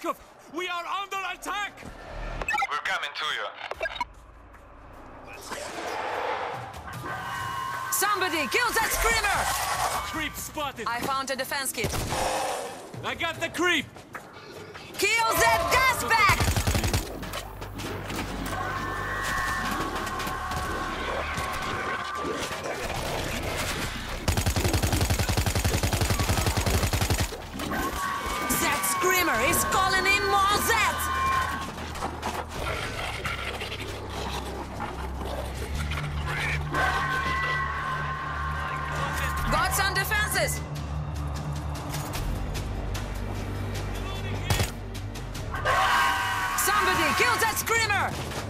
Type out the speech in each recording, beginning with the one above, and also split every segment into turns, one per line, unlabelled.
Bashkov! We are under attack!
We're coming to you.
Somebody kill that screamer!
Creep spotted!
I found a defense kit.
I got the creep!
Kill that gas bag! That screamer is calling in more Zeds! Got some defenses! Somebody kill that screamer!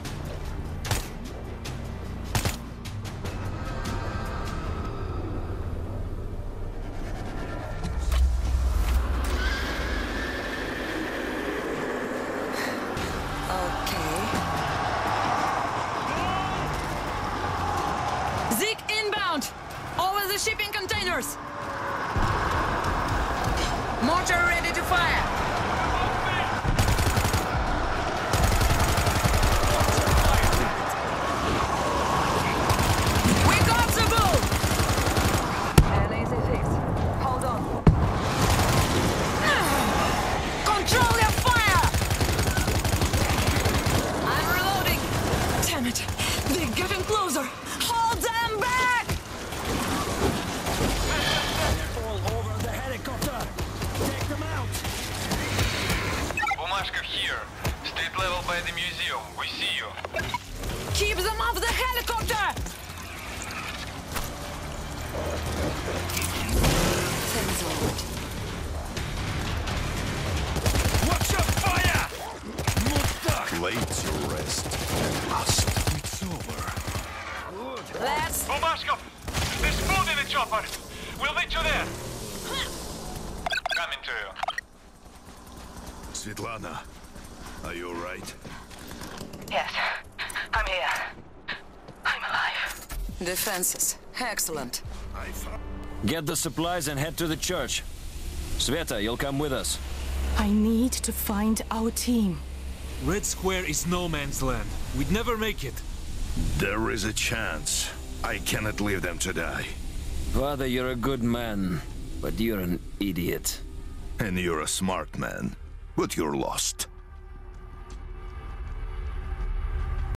Okay. Zeke inbound! Over the shipping containers! Mortar ready to fire! We got the bull! An easy fix. Hold on. Control your fire! I'm reloading! Damn it! They're getting closer! Hold them back!
All over the helicopter! Take them out!
Bumashkov here. State level by the museum. We see you.
Keep them off the helicopter!
Watch your fire!
Laid to rest. Must. It's over.
Let's...
Bumashkov! There's food in the chopper! We'll meet you there! Coming to you.
Svetlana, are you alright?
Yes, I'm here. I'm alive. Defenses. Excellent.
Get the supplies and head to the church. Sveta, you'll come with us.
I need to find our team.
Red Square is no man's land. We'd never make it.
There is a chance. I cannot leave them to die.
Father, you're a good man, but you're an idiot.
And you're a smart man, but you're lost.